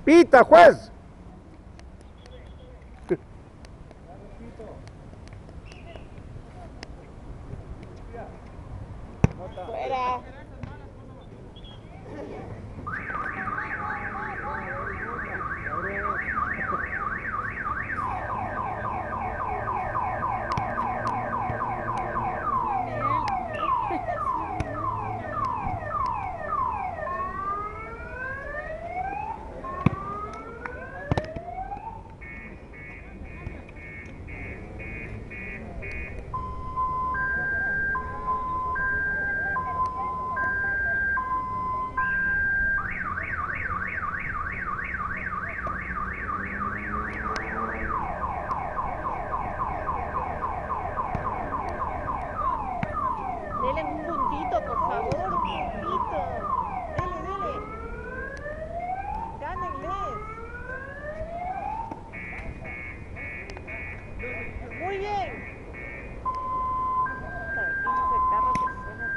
¡Pita, juez! Fuera. Dele un puntito, por favor, un puntito. Dele, dele. Gánenles. Muy bien. Ese carro que suena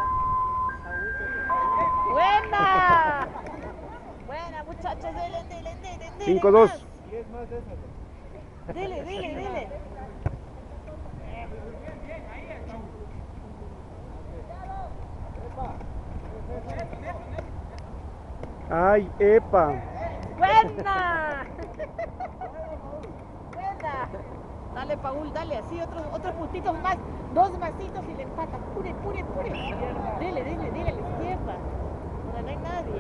como ¡buena! Buena, muchachos, dele, dele, dele, dele. 5-2. Más. 10 más de esas. Dele, dele, dele. ¡Ay, epa! ¡Buena! ¡Buena! Dale, Paul, dale, así, otros puntitos más. 2 masitos y le empatan. Pure, pure, pure. Dele, dele, dele a la izquierda. Donde no hay nadie.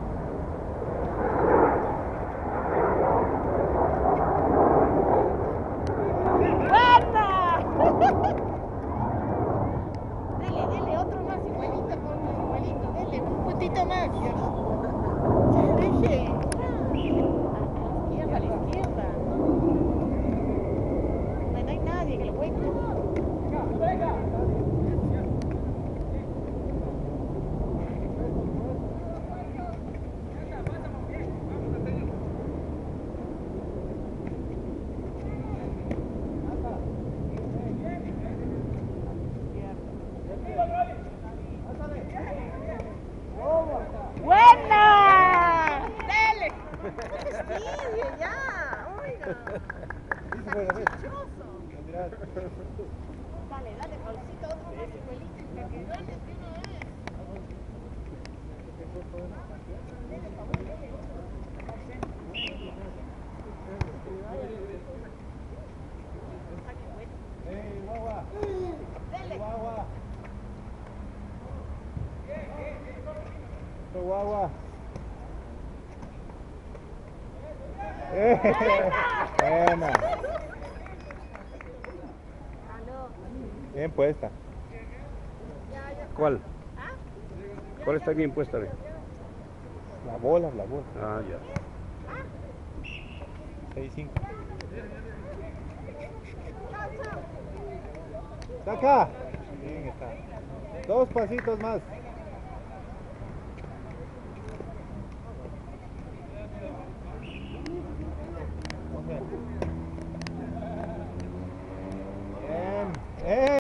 ¡Buena! Dele, dele, otro más, igualito, igualito. Dele, un puntito más. Ya, deje. A la izquierda. No hay nadie en el hueco. ¡Buena! ¡Dele! ¡Fastidio ya! ¡Oiga! Dale, dale, Paulcito, otro más igualito. Que duele de una vez. Dele, Paul, dele. ¡Ey, guagua! Dele. ¡Guagua! ¡Guagua! Buena. Bien puesta. ¿Cuál? ¿Cuál está bien puesta? La bola, la bola. Ah, ya. 6-5. ¡Saca! Bien está. 2 pasitos más.